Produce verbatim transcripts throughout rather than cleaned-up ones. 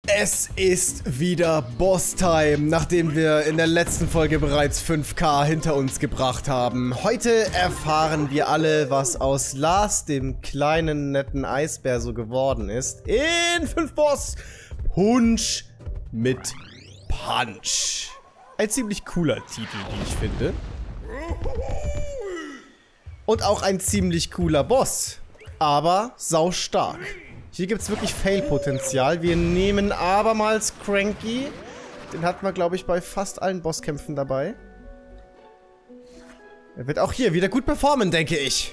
Es ist wieder Boss-Time, nachdem wir in der letzten Folge bereits fünf K hinter uns gebracht haben. Heute erfahren wir alle, was aus Lars, dem kleinen, netten Eisbär, so geworden ist. In fünf Boss Punch mit Punch. Ein ziemlich cooler Titel, wie ich finde. Und auch ein ziemlich cooler Boss. Aber saustark. Hier gibt es wirklich Fail-Potenzial. Wir nehmen abermals Cranky. Den hat man, glaube ich, bei fast allen Bosskämpfen dabei. Er wird auch hier wieder gut performen, denke ich.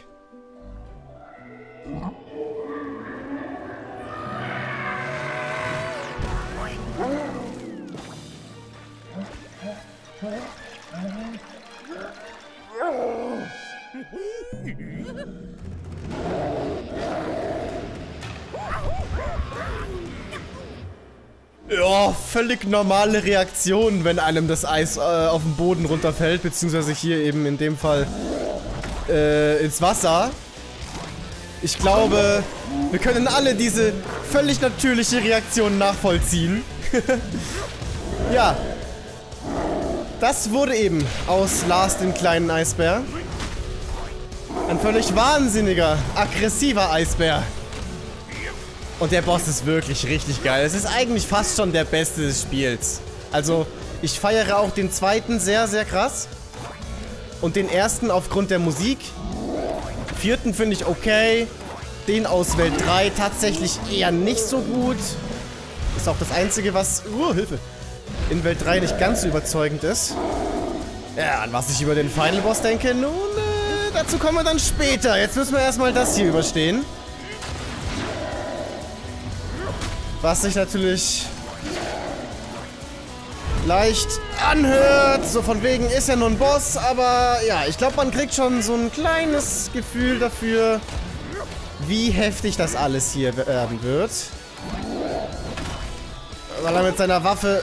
Ja, völlig normale Reaktion, wenn einem das Eis äh, auf den Boden runterfällt, beziehungsweise hier eben in dem Fall äh, ins Wasser. Ich glaube, wir können alle diese völlig natürliche Reaktion nachvollziehen. Ja, das wurde eben aus Lars, dem kleinen Eisbär. Ein völlig wahnsinniger, aggressiver Eisbär. Und der Boss ist wirklich richtig geil. Es ist eigentlich fast schon der Beste des Spiels. Also, ich feiere auch den zweiten sehr, sehr krass. Und den ersten aufgrund der Musik. Vierten finde ich okay. Den aus Welt drei tatsächlich eher nicht so gut. Ist auch das Einzige, was... Uh, Hilfe. In Welt drei nicht ganz so überzeugend ist. Ja, an was ich über den Final Boss denke, nun, äh, dazu kommen wir dann später. Jetzt müssen wir erstmal das hier überstehen. Was sich natürlich leicht anhört, so von wegen ist ja nur ein Boss, aber ja, ich glaube, man kriegt schon so ein kleines Gefühl dafür, wie heftig das alles hier werden wird. Weil er mit seiner Waffe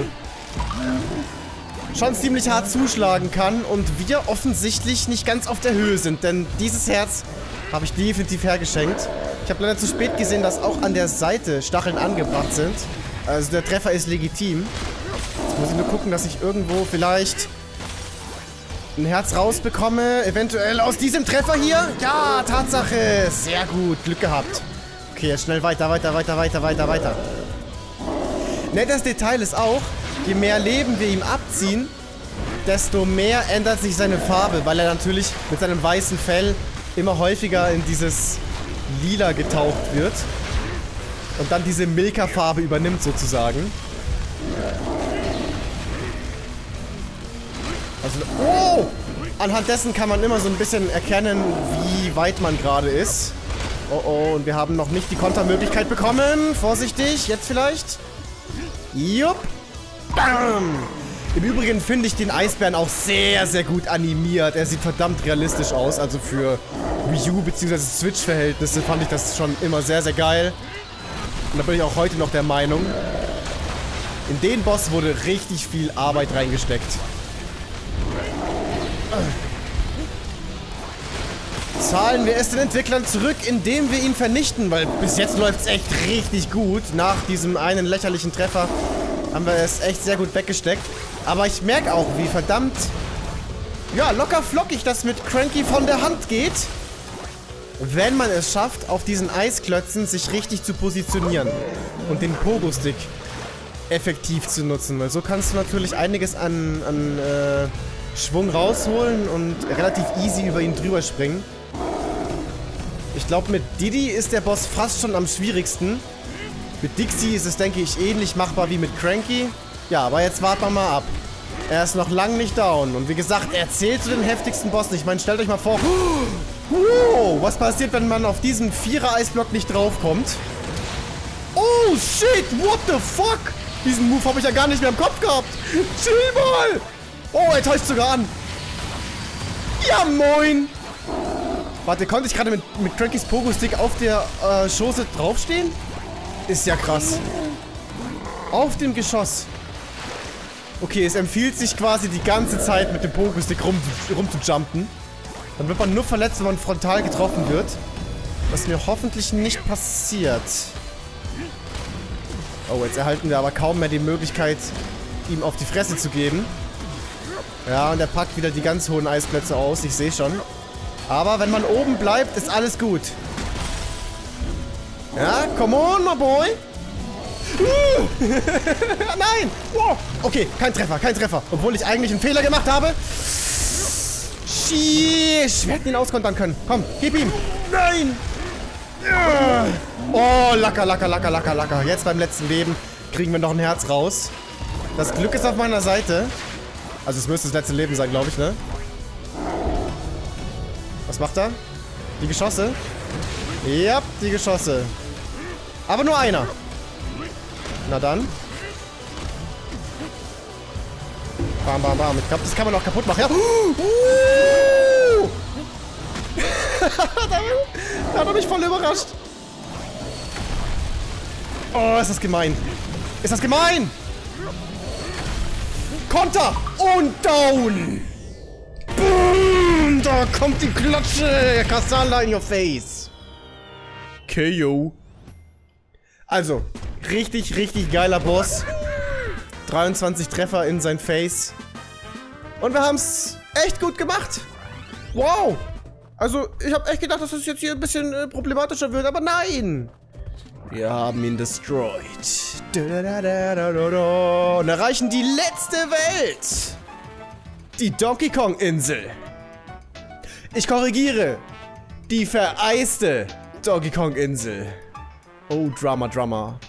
schon ziemlich hart zuschlagen kann und wir offensichtlich nicht ganz auf der Höhe sind, denn dieses Herz habe ich definitiv hergeschenkt. Ich habe leider zu spät gesehen, dass auch an der Seite Stacheln angebracht sind. Also der Treffer ist legitim. Jetzt muss ich nur gucken, dass ich irgendwo vielleicht ein Herz rausbekomme. Eventuell aus diesem Treffer hier. Ja, Tatsache. Sehr gut. Glück gehabt. Okay, jetzt schnell weiter, weiter, weiter, weiter, weiter, weiter. Nettes Detail ist auch, je mehr Leben wir ihm abziehen, desto mehr ändert sich seine Farbe, weil er natürlich mit seinem weißen Fell immer häufiger in dieses Lila getaucht wird und dann diese Milka-Farbe übernimmt sozusagen. Also, oh! Anhand dessen kann man immer so ein bisschen erkennen, wie weit man gerade ist. Oh oh, und wir haben noch nicht die Kontermöglichkeit bekommen. Vorsichtig, jetzt vielleicht. Jupp. Bam! Im Übrigen finde ich den Eisbären auch sehr, sehr gut animiert. Er sieht verdammt realistisch aus. Also für Wii U bzw. Switch-Verhältnisse fand ich das schon immer sehr, sehr geil. Und da bin ich auch heute noch der Meinung. In den Boss wurde richtig viel Arbeit reingesteckt. Zahlen wir es den Entwicklern zurück, indem wir ihn vernichten. Weil bis jetzt läuft es echt richtig gut. Nach diesem einen lächerlichen Treffer haben wir es echt sehr gut weggesteckt. Aber ich merke auch, wie verdammt, ja, locker flockig das mit Cranky von der Hand geht. Wenn man es schafft, auf diesen Eisklötzen sich richtig zu positionieren und den Pogo-Stick effektiv zu nutzen. Weil so kannst du natürlich einiges an, an äh, Schwung rausholen und relativ easy über ihn drüber springen. Ich glaube, mit Diddy ist der Boss fast schon am schwierigsten. Mit Dixie ist es, denke ich, ähnlich machbar wie mit Cranky. Ja, aber jetzt warten wir mal ab. Er ist noch lange nicht down. Und wie gesagt, er zählt zu den heftigsten Bossen. Ich meine, stellt euch mal vor, wow, was passiert, wenn man auf diesen Vierer-Eisblock nicht draufkommt? Oh, shit, what the fuck? Diesen Move habe ich ja gar nicht mehr im Kopf gehabt. Chill mal. Oh, er täuscht sogar an. Ja, moin. Warte, konnte ich gerade mit, mit Crankys Pogo-Stick auf der äh, Schoße draufstehen? Ist ja krass. Auf dem Geschoss. Okay, es empfiehlt sich quasi die ganze Zeit mit dem Pogo-Stick rum, rumzujumpen. Dann wird man nur verletzt, wenn man frontal getroffen wird. Was mir hoffentlich nicht passiert. Oh, jetzt erhalten wir aber kaum mehr die Möglichkeit, ihm auf die Fresse zu geben. Ja, und er packt wieder die ganz hohen Eisplätze aus. Ich sehe schon. Aber wenn man oben bleibt, ist alles gut. Ja, come on, my boy. Uh. Nein! Wow. Okay, kein Treffer, kein Treffer. Obwohl ich eigentlich einen Fehler gemacht habe. Sheesh. Wir hätten ihn auskontern können. Komm, gib ihm. Nein! Oh, lacker, lacker, lacker, lacker, lacker. Jetzt beim letzten Leben kriegen wir noch ein Herz raus. Das Glück ist auf meiner Seite. Also es müsste das letzte Leben sein, glaube ich, ne? Was macht er? Die Geschosse? Ja, die Geschosse. Aber nur einer. Na dann. Bam, bam, bam. Ich glaube, das kann man auch kaputt machen. Ja. Uh! Da hat er mich voll überrascht. Oh, ist das gemein. Ist das gemein? Konter! Und down! Boom! Da kommt die Klatsche! Cassandra in your face! K O. Also, richtig, richtig geiler Boss. dreiundzwanzig Treffer in sein Face. Und wir haben es echt gut gemacht. Wow! Also, ich habe echt gedacht, dass es jetzt hier ein bisschen äh, problematischer wird, aber nein! Wir haben ihn destroyed. Da, da, da, da, da, da. Und erreichen die letzte Welt. Die Donkey Kong Insel. Ich korrigiere. Die vereiste Donkey Kong Insel. Oh, Drama, Drama.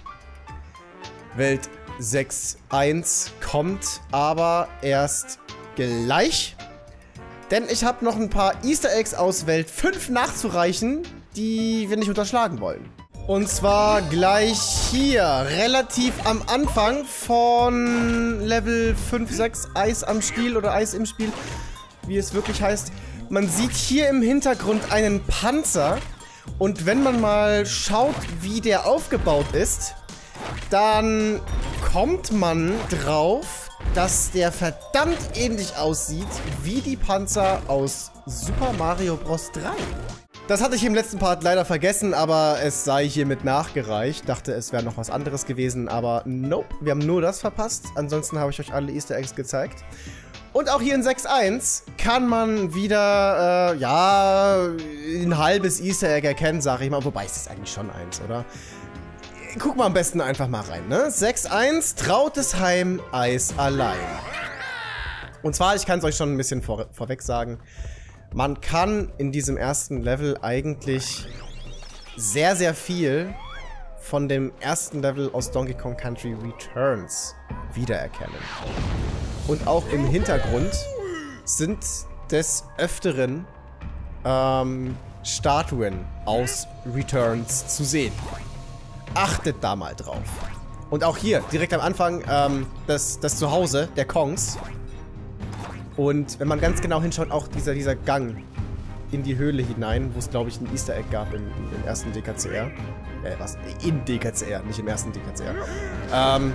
Welt sechs eins kommt aber erst gleich. Denn ich habe noch ein paar Easter Eggs aus Welt fünf nachzureichen, die wir nicht unterschlagen wollen. Und zwar gleich hier, relativ am Anfang von Level fünf, sechs, Eis am Stiel oder Eis im Spiel, wie es wirklich heißt. Man sieht hier im Hintergrund einen Panzer und wenn man mal schaut, wie der aufgebaut ist, dann kommt man drauf, dass der verdammt ähnlich aussieht wie die Panzer aus Super Mario Bros. drei. Das hatte ich im letzten Part leider vergessen, aber es sei hiermit nachgereicht. Dachte, es wäre noch was anderes gewesen, aber nope, wir haben nur das verpasst. Ansonsten habe ich euch alle Easter Eggs gezeigt. Und auch hier in sechs eins kann man wieder, äh, ja, ein halbes Easter Egg erkennen, sage ich mal. Wobei, es ist eigentlich schon eins, oder? Guck mal am besten einfach mal rein, ne? sechs eins, Trautes Heim, Eis allein. Und zwar, ich kann es euch schon ein bisschen vor, vorweg sagen, man kann in diesem ersten Level eigentlich sehr, sehr viel von dem ersten Level aus Donkey Kong Country Returns wiedererkennen. Und auch im Hintergrund sind des Öfteren ähm, Statuen aus Returns zu sehen. Achtet da mal drauf. Und auch hier, direkt am Anfang, ähm, das, das Zuhause der Kongs. Und wenn man ganz genau hinschaut, auch dieser, dieser Gang in die Höhle hinein, wo es, glaube ich, ein Easter Egg gab im, im ersten D K C R. Äh, was? In D K C R, nicht im ersten D K C R. Ähm...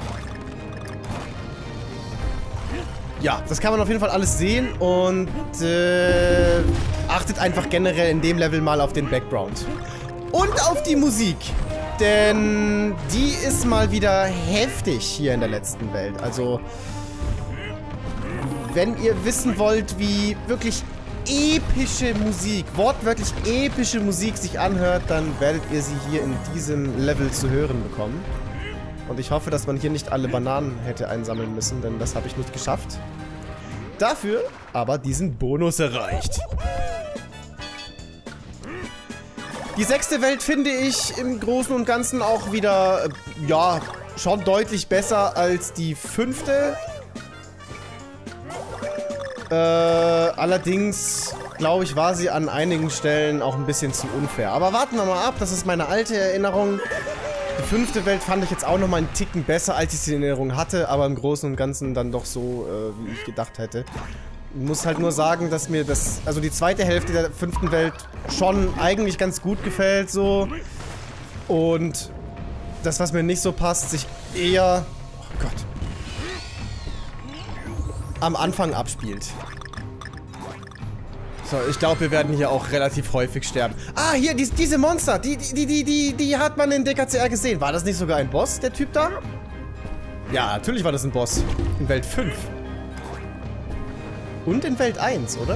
Ja, das kann man auf jeden Fall alles sehen und äh, achtet einfach generell in dem Level mal auf den Background. Und auf die Musik. Denn die ist mal wieder heftig hier in der letzten Welt. Also, wenn ihr wissen wollt, wie wirklich epische Musik, wortwörtlich epische Musik sich anhört, dann werdet ihr sie hier in diesem Level zu hören bekommen. Und ich hoffe, dass man hier nicht alle Bananen hätte einsammeln müssen, denn das habe ich nicht geschafft. Dafür aber diesen Bonus erreicht. Die sechste Welt finde ich im Großen und Ganzen auch wieder, ja, schon deutlich besser als die fünfte. Äh, allerdings, glaube ich, war sie an einigen Stellen auch ein bisschen zu unfair. Aber warten wir mal ab, das ist meine alte Erinnerung. Die fünfte Welt fand ich jetzt auch nochmal einen Ticken besser, als ich sie in Erinnerung hatte, aber im Großen und Ganzen dann doch so, äh, wie ich gedacht hätte. Ich muss halt nur sagen, dass mir das, also die zweite Hälfte der fünften Welt schon eigentlich ganz gut gefällt, so. Und das, was mir nicht so passt, sich eher, oh Gott, am Anfang abspielt. So, ich glaube, wir werden hier auch relativ häufig sterben. Ah, hier, die, diese Monster, die, die, die, die, die hat man in D K C R gesehen. War das nicht sogar ein Boss, der Typ da? Ja, natürlich war das ein Boss. In Welt fünf. Und in Welt eins, oder?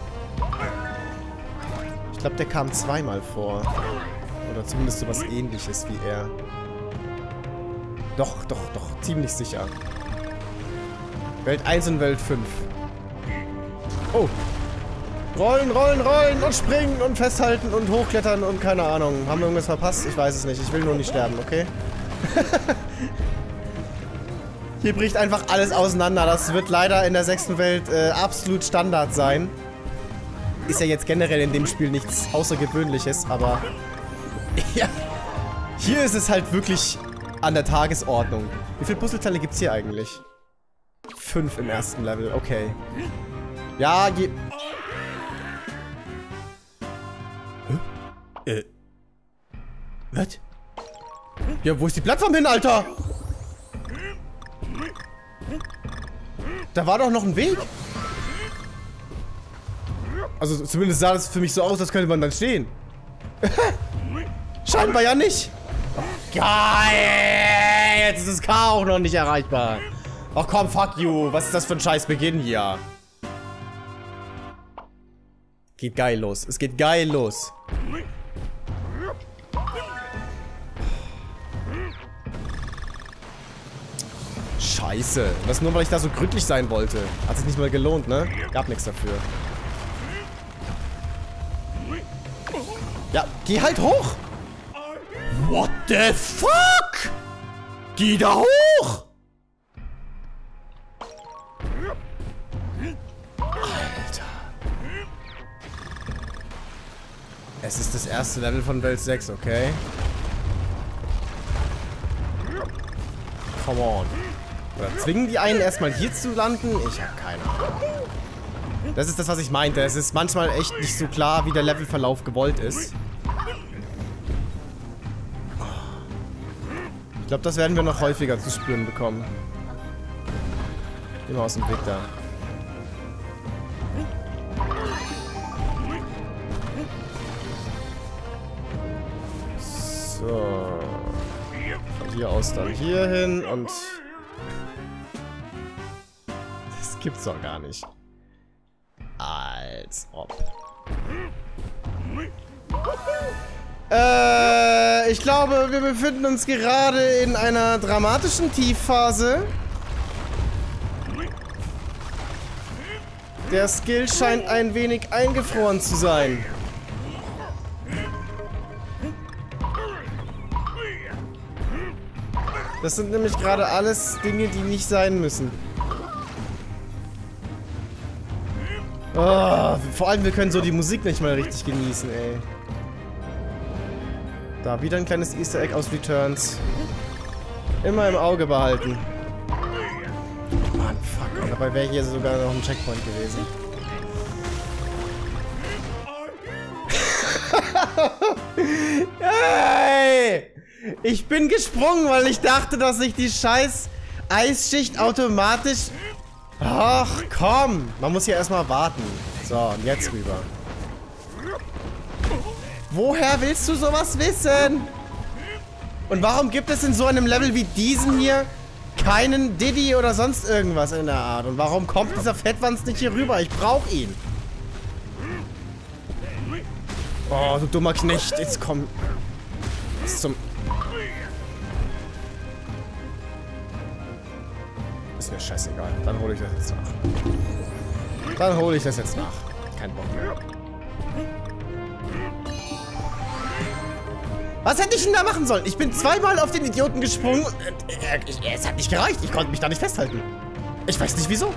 Ich glaube, der kam zweimal vor. Oder zumindest so was Ähnliches wie er. Doch, doch, doch, ziemlich sicher. Welt eins und Welt fünf. Oh. Rollen, rollen, rollen und springen und festhalten und hochklettern und keine Ahnung. Haben wir irgendwas verpasst? Ich weiß es nicht. Ich will nur nicht sterben, okay? Hier bricht einfach alles auseinander. Das wird leider in der sechsten Welt äh, absolut Standard sein. Ist ja jetzt generell in dem Spiel nichts Außergewöhnliches, aber ja, hier ist es halt wirklich an der Tagesordnung. Wie viele Puzzleteile gibt's hier eigentlich? Fünf im ersten Level, okay. Ja, je... Hä? Äh... Was? Ja, wo ist die Plattform hin, Alter? Da war doch noch ein Weg. Also zumindest sah das für mich so aus, als könnte man dann stehen. Scheinbar ja nicht. Oh, geil! Jetzt ist das K auch noch nicht erreichbar. Ach komm, fuck you. Was ist das für ein scheiß Beginn hier? Geht geil los. Es geht geil los. Scheiße. Das nur, weil ich da so gründlich sein wollte. Hat sich nicht mal gelohnt, ne? Gab nichts dafür. Ja, geh halt hoch! What the fuck? Geh da hoch! Alter. Es ist das erste Level von Welt sechs, okay? Come on. Oder zwingen die einen erstmal hier zu landen? Ich habe keine Ahnung. Das ist das, was ich meinte. Es ist manchmal echt nicht so klar, wie der Levelverlauf gewollt ist. Ich glaube, das werden wir noch häufiger zu spüren bekommen. Immer aus dem Weg da. So. Von hier aus dann hier hin und... Das gibt's doch gar nicht. Als ob. Äh, ich glaube, wir befinden uns gerade in einer dramatischen Tiefphase. Der Skill scheint ein wenig eingefroren zu sein. Das sind nämlich gerade alles Dinge, die nicht sein müssen. Oh, vor allem, wir können so die Musik nicht mal richtig genießen, ey. Da, wieder ein kleines Easter Egg aus Returns. Immer im Auge behalten. Mann, fuck. Und dabei wäre hier sogar noch ein Checkpoint gewesen. Hey! Ich bin gesprungen, weil ich dachte, dass ich die scheiß Eisschicht automatisch... Ach, komm. Man muss hier erstmal warten. So, und jetzt rüber. Woher willst du sowas wissen? Und warum gibt es in so einem Level wie diesem hier keinen Diddy oder sonst irgendwas in der Art? Und warum kommt dieser Fettwanz nicht hier rüber? Ich brauche ihn. Oh, du dummer Knecht. Jetzt komm. Was zum... Ist mir scheißegal. Dann hole ich das jetzt nach. Dann hole ich das jetzt nach. Kein Bock mehr. Was hätte ich denn da machen sollen? Ich bin zweimal auf den Idioten gesprungen und äh, ich, es hat nicht gereicht. Ich konnte mich da nicht festhalten. Ich weiß nicht wieso.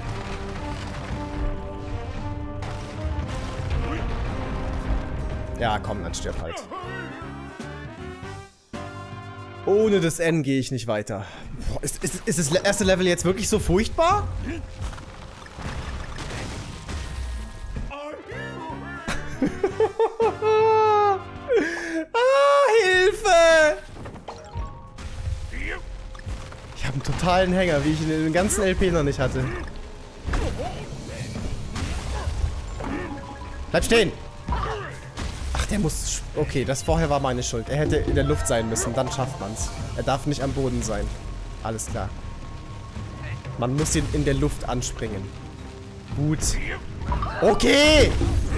Ja, komm, dann stirb halt. Ohne das N gehe ich nicht weiter. Boah, ist, ist, ist das erste Level jetzt wirklich so furchtbar? Ah, Hilfe! Ich habe einen totalen Hänger, wie ich ihn in den ganzen L P noch nicht hatte. Bleib stehen! Ach, der muss... Okay, das vorher war meine Schuld. Er hätte in der Luft sein müssen, dann schafft man's. Er darf nicht am Boden sein. Alles klar. Man muss ihn in der Luft anspringen. Gut. Okay!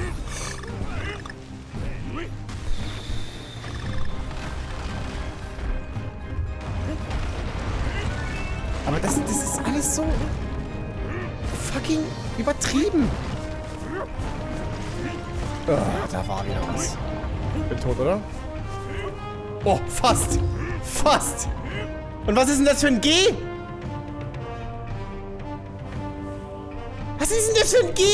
Aber das, das ist alles so fucking übertrieben. Oh, da war wieder was. Bin tot, oder? Oh, fast. Fast. Und was ist denn das für ein G? Was ist denn das für ein G?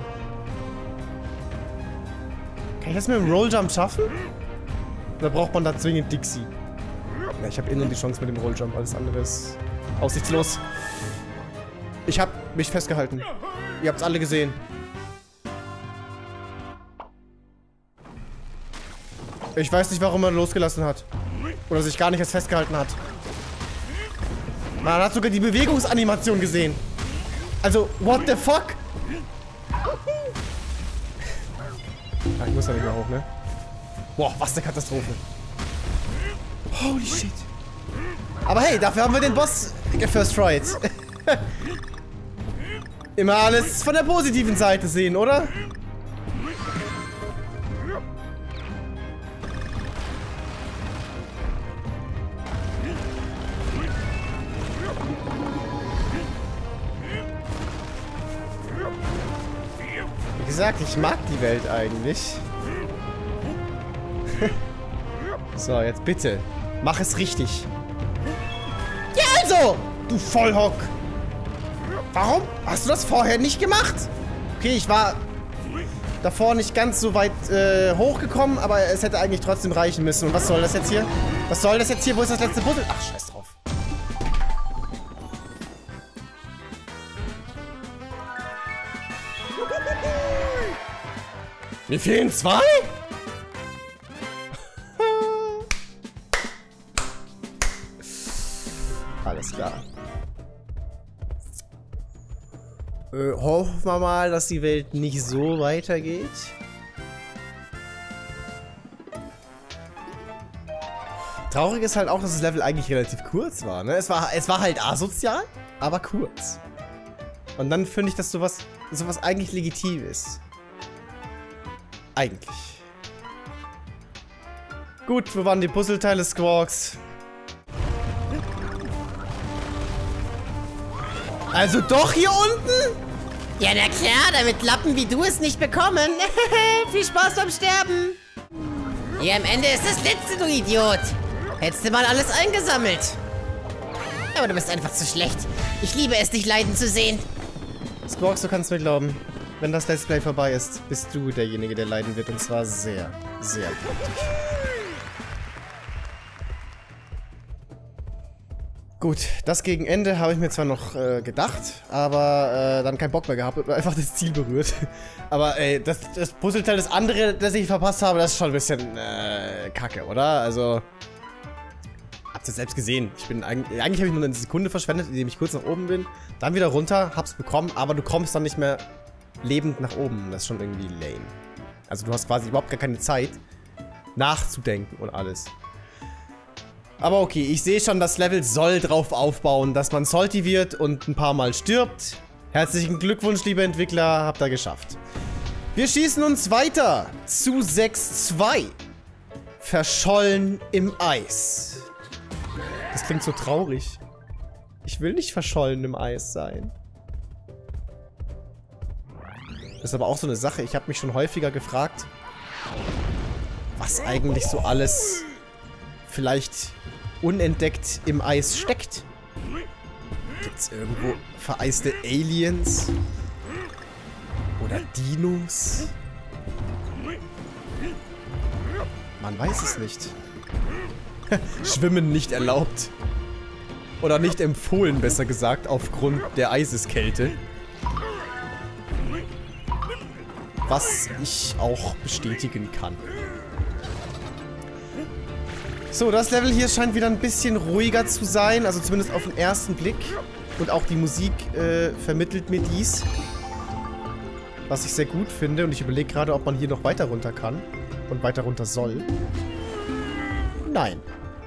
Kann ich das mit dem Rolljump schaffen? Oder braucht man da zwingend Dixie? Ja, ich habe innen die Chance mit dem Rolljump. Alles andere ist aussichtslos. Ich habe mich festgehalten. Ihr habt es alle gesehen. Ich weiß nicht, warum er losgelassen hat. Oder sich gar nicht erst festgehalten hat. Man hat sogar die Bewegungsanimation gesehen. Also, what the fuck? Ah, ich muss da nicht mehr hoch, ne? Boah, was eine Katastrophe. Holy shit. Aber hey, dafür haben wir den Boss gefirst tried. Immer alles von der positiven Seite sehen, oder? Wie gesagt, ich mag die Welt eigentlich. So, jetzt bitte. Mach es richtig. Ja, also! Du Vollhock! Warum hast du das vorher nicht gemacht? Okay, ich war davor nicht ganz so weit äh, hochgekommen, aber es hätte eigentlich trotzdem reichen müssen. Und was soll das jetzt hier? Was soll das jetzt hier? Wo ist das letzte Puzzle? Ach, scheiß drauf. Mir fehlen zwei? Alles klar. Äh, hoffen wir mal, dass die Welt nicht so weitergeht. Traurig ist halt auch, dass das Level eigentlich relativ kurz war, ne? Es war, es war halt asozial, aber kurz. Und dann finde ich, dass sowas, sowas eigentlich legitim ist. Eigentlich. Gut, wo waren die Puzzleteile, Squawks? Also doch hier unten? Ja, na klar, damit Lappen wie du es nicht bekommen. Viel Spaß beim Sterben. Hier am Ende ist das letzte, du Idiot. Hättest du mal alles eingesammelt. Aber du bist einfach zu schlecht. Ich liebe es, dich leiden zu sehen. Squawks, du kannst mir glauben. Wenn das Let's Play vorbei ist, bist du derjenige, der leiden wird. Und zwar sehr, sehr blutig. Gut, das gegen Ende habe ich mir zwar noch äh, gedacht, aber äh, dann keinen Bock mehr gehabt und einfach das Ziel berührt. Aber ey, das, das Puzzleteil, das andere, das ich verpasst habe, das ist schon ein bisschen äh, kacke, oder? Also, habt ihr selbst gesehen. Ich bin eigentlich, eigentlich habe ich nur eine Sekunde verschwendet, indem ich kurz nach oben bin, dann wieder runter, hab's bekommen, aber du kommst dann nicht mehr lebend nach oben. Das ist schon irgendwie lame. Also du hast quasi überhaupt gar keine Zeit, nachzudenken und alles. Aber okay, ich sehe schon, das Level soll drauf aufbauen, dass man salty wird und ein paar Mal stirbt. Herzlichen Glückwunsch, liebe Entwickler, habt ihr geschafft. Wir schießen uns weiter zu sechs zwei. Verschollen im Eis. Das klingt so traurig. Ich will nicht verschollen im Eis sein. Das ist aber auch so eine Sache. Ich habe mich schon häufiger gefragt, was eigentlich so alles vielleicht unentdeckt im Eis steckt. Gibt's irgendwo vereiste Aliens? Oder Dinos? Man weiß es nicht. Schwimmen nicht erlaubt. Oder nicht empfohlen, besser gesagt, aufgrund der Eiseskälte. Was ich auch bestätigen kann. So, das Level hier scheint wieder ein bisschen ruhiger zu sein. Also zumindest auf den ersten Blick. Und auch die Musik äh, vermittelt mir dies. was ich sehr gut finde. Und ich überlege gerade, ob man hier noch weiter runter kann. Und weiter runter soll. Nein.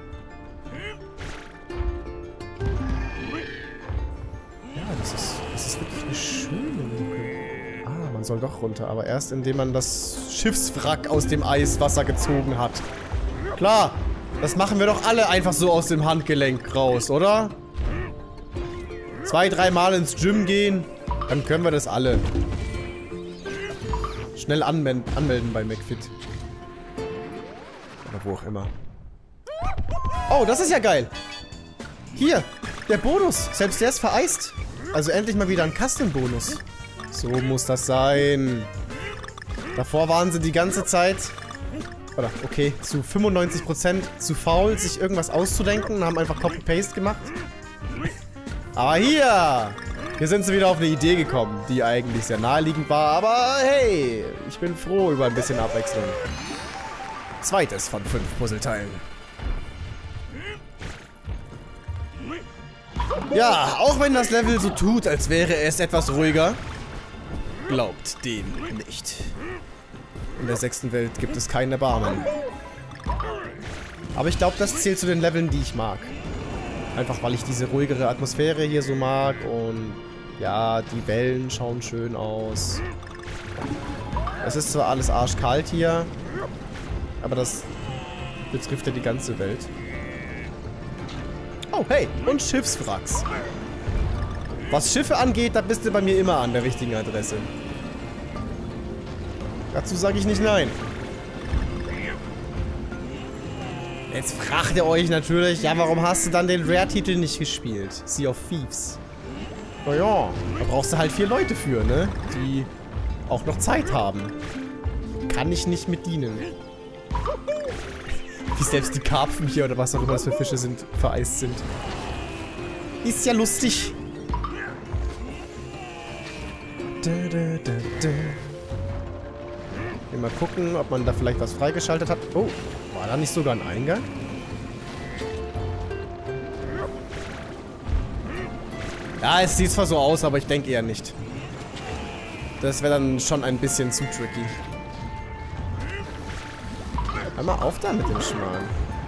Ja, das ist, das ist wirklich eine schöne Luke. Ah, man soll doch runter. Aber erst, indem man das Schiffswrack aus dem Eiswasser gezogen hat. Klar, das machen wir doch alle einfach so aus dem Handgelenk raus, oder? Zwei, dreimal ins Gym gehen, dann können wir das alle. Schnell anmelden, anmelden bei McFit. Oder wo auch immer. Oh, das ist ja geil. Hier, der Bonus. Selbst der ist vereist. Also endlich mal wieder ein Custom-Bonus. So muss das sein. Davor waren sie die ganze Zeit... Oder, okay, zu fünfundneunzig Prozent zu faul, sich irgendwas auszudenken und haben einfach Copy-Paste gemacht. Aber hier! Hier sind sie wieder auf eine Idee gekommen, die eigentlich sehr naheliegend war. Aber hey, ich bin froh über ein bisschen Abwechslung. Zweites von fünf Puzzleteilen. Ja, auch wenn das Level so tut, als wäre es etwas ruhiger, glaubt dem nicht. In der sechsten Welt gibt es kein Erbarmen. Aber ich glaube, das zählt zu den Leveln, die ich mag. Einfach, weil ich diese ruhigere Atmosphäre hier so mag und ja, die Wellen schauen schön aus. Es ist zwar alles arschkalt hier, aber das betrifft ja die ganze Welt. Oh, hey, und Schiffswracks. Was Schiffe angeht, da bist du bei mir immer an der richtigen Adresse. Dazu sage ich nicht nein. Jetzt fragt ihr euch natürlich, ja, warum hast du dann den Rare-Titel nicht gespielt? Sea of Thieves. Naja, da brauchst du halt vier Leute für, ne? Die auch noch Zeit haben. Kann ich nicht mit dienen. Wie selbst die Karpfen hier oder was auch immer das für Fische sind, vereist sind. Ist ja lustig. Da, da, da, da. Mal gucken, ob man da vielleicht was freigeschaltet hat. Oh, war da nicht sogar ein Eingang? Ja, es sieht zwar so aus, aber ich denke eher nicht. Das wäre dann schon ein bisschen zu tricky. Hör mal auf da mit dem Schmarrn.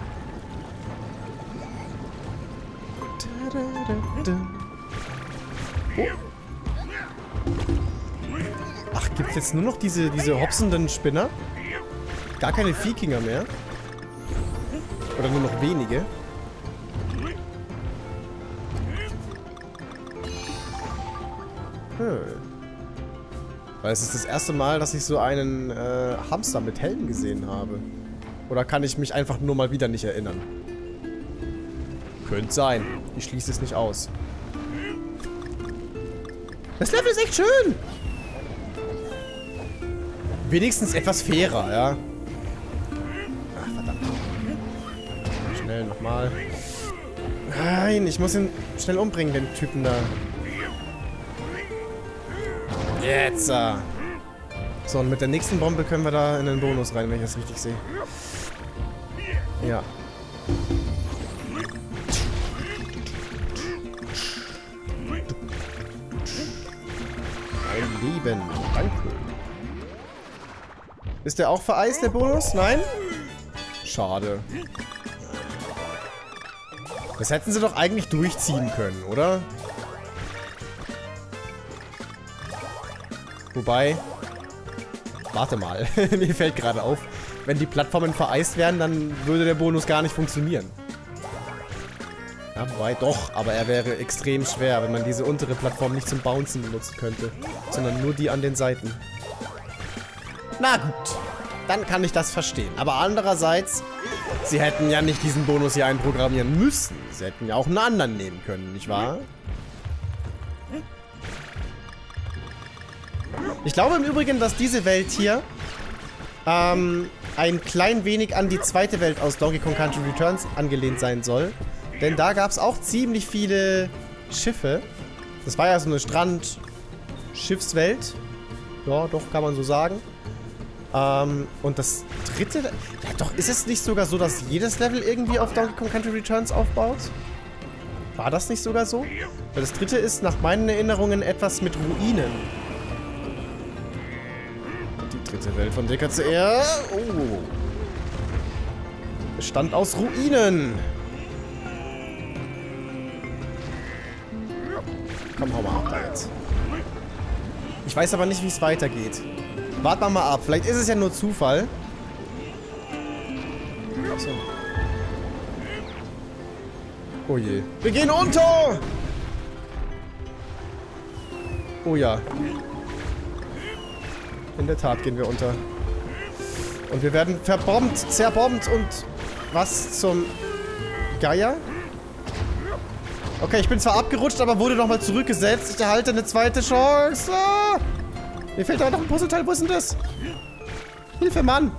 Oh. Ach, gibt es jetzt nur noch diese, diese hopsenden Spinner? Gar keine Vikinger mehr? Oder nur noch wenige? Hm. Weil es ist das erste Mal, dass ich so einen äh, Hamster mit Helm gesehen habe. Oder kann ich mich einfach nur mal wieder nicht erinnern? Könnte sein. Ich schließe es nicht aus. Das Level ist echt schön! Wenigstens etwas fairer, ja. Ach, verdammt. Schnell nochmal. Nein, ich muss ihn schnell umbringen, den Typen da. Jetzt. Uh. So, und mit der nächsten Bombe können wir da in den Bonus rein, wenn ich das richtig sehe. Ja. Mein Leben. Danke. Ist der auch vereist, der Bonus? Nein? Schade. Das hätten sie doch eigentlich durchziehen können, oder? Wobei... Warte mal. Mir fällt gerade auf, wenn die Plattformen vereist werden, dann würde der Bonus gar nicht funktionieren. Ja, wobei doch, aber er wäre extrem schwer, wenn man diese untere Plattform nicht zum Bouncen benutzen könnte, sondern nur die an den Seiten. Na gut, dann kann ich das verstehen. Aber andererseits, sie hätten ja nicht diesen Bonus hier einprogrammieren müssen. Sie hätten ja auch einen anderen nehmen können, nicht wahr? Ich glaube im Übrigen, dass diese Welt hier ähm, ein klein wenig an die zweite Welt aus Donkey Kong Country Returns angelehnt sein soll. Denn da gab es auch ziemlich viele Schiffe. Das war ja so eine Strand-Schiffswelt. Ja, doch, kann man so sagen. Ähm, und das dritte... Ja doch, ist es nicht sogar so, dass jedes Level irgendwie auf Donkey Kong Country Returns aufbaut? War das nicht sogar so? Weil das dritte ist nach meinen Erinnerungen etwas mit Ruinen. Dritte Welt von D K C R. Oh. Bestand aus Ruinen. Komm, hau mal ab da jetzt. Ich weiß aber nicht, wie es weitergeht. Warten wir mal ab. Vielleicht ist es ja nur Zufall. Achso. Oh je. Wir gehen unter! Oh ja. In der Tat gehen wir unter. Und wir werden verbombt, zerbombt und... Was zum... Geier? Okay, ich bin zwar abgerutscht, aber wurde nochmal zurückgesetzt. Ich erhalte eine zweite Chance. Ah! Mir fehlt aber noch ein Puzzleteil. Wo ist denn das? Hilfe, Mann!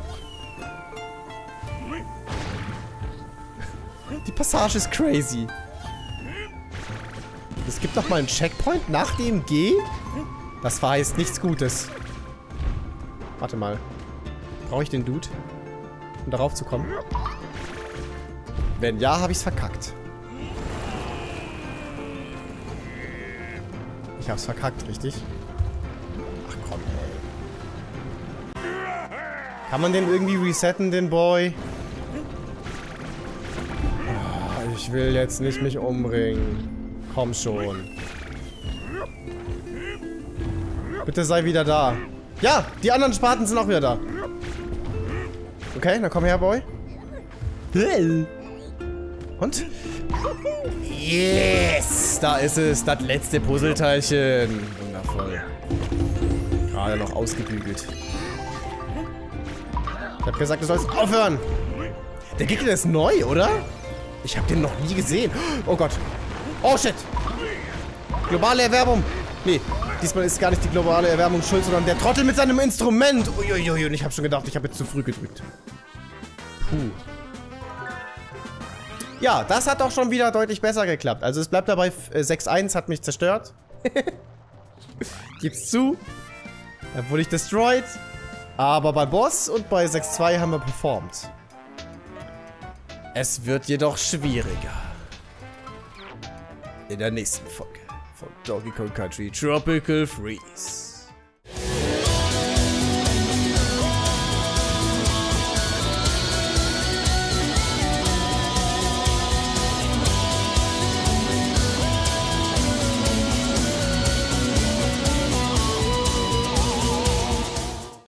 Die Passage ist crazy. Es gibt noch mal einen Checkpoint nach dem G? Das verheißt nichts Gutes. Warte mal. Brauche ich den Dude? Um darauf zu kommen? Wenn ja, habe ich es verkackt. Ich hab's verkackt, richtig? Ach komm, ey. Kann man den irgendwie resetten, den Boy? Oh, ich will jetzt nicht mich umbringen. Komm schon. Bitte sei wieder da. Ja, die anderen Spaten sind auch wieder da. Okay, dann komm her, Boy. Und? Yes! Da ist es, das letzte Puzzleteilchen. Wundervoll. Gerade noch ausgebügelt. Ich hab gesagt, du sollst aufhören. Der Gegner ist neu, oder? Ich hab den noch nie gesehen. Oh Gott. Oh shit. Globale Erwärmung. Nee, diesmal ist gar nicht die globale Erwärmung schuld, sondern der Trottel mit seinem Instrument. Uiuiui, und ich hab schon gedacht, ich habe jetzt zu früh gedrückt. Puh. Ja, das hat doch schon wieder deutlich besser geklappt. Also es bleibt dabei, äh, sechs eins hat mich zerstört. Gib's zu. Da wurde ich destroyed. Aber bei Boss und bei sechs zwei haben wir performt. Es wird jedoch schwieriger. In der nächsten Folge von Donkey Kong Country Tropical Freeze.